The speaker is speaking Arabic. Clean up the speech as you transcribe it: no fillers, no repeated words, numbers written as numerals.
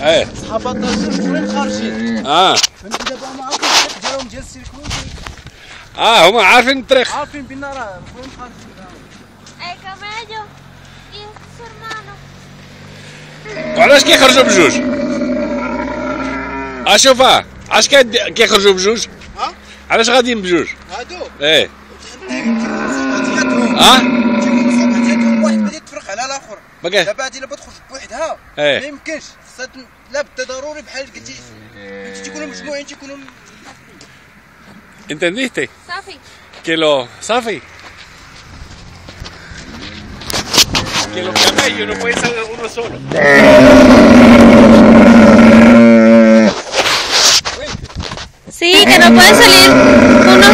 صحابات الاخرين خارجين. فهمتي دابا هما عارفين الطريق ديالهم ديال السيركوي. هما عارفين الطريق. عارفين بينا راه الاخرين خارجين. اي كاميلو y su hermano. وعلاش كيخرجوا بجوج؟ شوفها علاش كيخرجوا بجوج؟ علاش غاديين بجوج؟ هادو ايه واحد بدا يتفرق على الاخر. دابا هادي الا تخرج بوحدها ما يمكنش، خصها لا بد ضروري بحال قلتي تيكونوا مجموعين تيكونوا. Entendiste? Safi. Que los Safi. Que los camellos no pueden salir uno solo. Sí, que no pueden salir uno